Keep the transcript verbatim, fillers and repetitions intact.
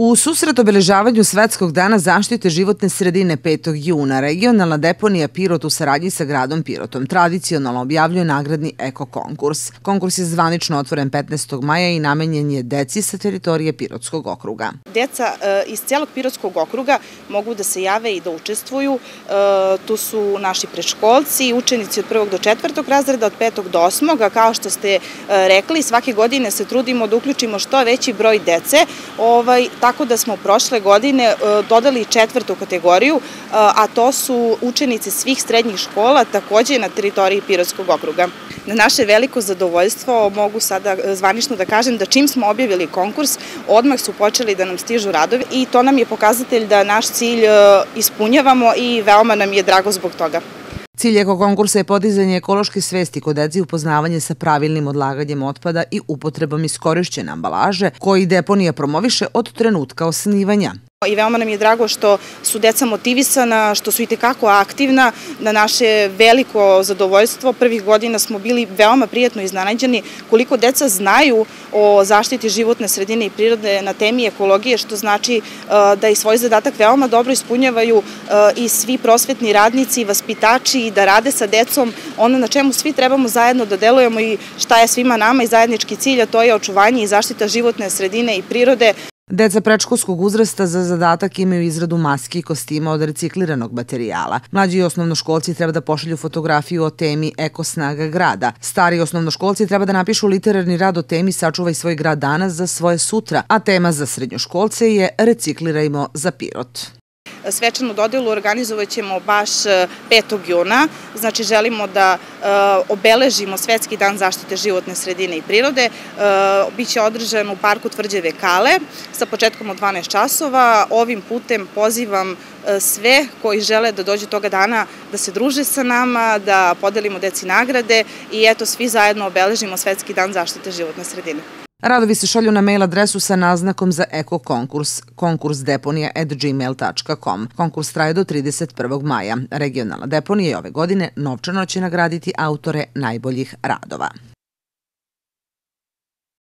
U susret obeležavanju Svetskog dana zaštite životne sredine petog juna, regionalna deponija Pirot u saradnji sa gradom Pirotom tradicionalno objavljuje nagradni eko konkurs. Konkurs je zvanično otvoren petnaestog maja i namenjen je deci sa teritorije Pirotskog okruga. Deca iz cijelog Pirotskog okruga mogu da se jave i da učestvuju. Tu su naši predškolci, učenici od prvog do četvrtog razreda, od petog do osmog, a kao što ste rekli, svake godine se trudimo da uključimo što veći broj dece, ovaj, tako da smo prošle godine dodali četvrtu kategoriju, a to su učenici svih srednjih škola, takođe na teritoriji Pirotskog okruga. Na naše veliko zadovoljstvo mogu sada zvanično da kažem da čim smo objavili konkurs, odmah su počeli da nam stižu radovi i to nam je pokazatelj da naš cilj ispunjavamo i veoma nam je drago zbog toga. Cilj eko konkursa je podizanje ekološke svesti kod dece i upoznavanje sa pravilnim odlaganjem otpada i upotrebom iskorišćene ambalaže, koji deponija promoviše od trenutka osnivanja. I veoma nam je drago što su deca motivisana, što su i tekako aktivna. Na naše veliko zadovoljstvo prvih godina smo bili veoma prijatno iznenađeni koliko deca znaju o zaštiti životne sredine i prirode na temi ekologije, što znači da i svoj zadatak veoma dobro ispunjavaju i svi prosvetni radnici i vaspitači i da rade sa decom ono na čemu svi trebamo zajedno da delujemo i šta je svima nama i zajednički cilj, a to je očuvanje i zaštita životne sredine i prirode. Deca predškolskog uzrasta za zadatak imaju izradu maski i kostima od recikliranog materijala. Mlađi osnovnoškolci treba da pošalju fotografiju o temi Eko snaga grada. Stari osnovnoškolci treba da napišu literarni rad o temi Sačuvaj svoj grad danas za svoje sutra, a tema za srednjoškolce je Reciklirajmo za Pirot. Svečanu dodelu organizovat ćemo baš petog juna, znači želimo da obeležimo Svetski dan zaštite životne sredine i prirode. Biće održan u parku Tvrđave Kale sa početkom od dvanaest časova. Ovim putem pozivam sve koji žele da dođu toga dana da se druže sa nama, da podelimo deci nagrade i eto svi zajedno obeležimo Svetski dan zaštite životne sredine. Radovi se šalju na mail adresu sa naznakom za eko konkurs konkurs deponija at gmail tačka com. Konkurs traje do trideset prvog maja. Regionalna deponija ove godine novčano će nagraditi autore najboljih radova.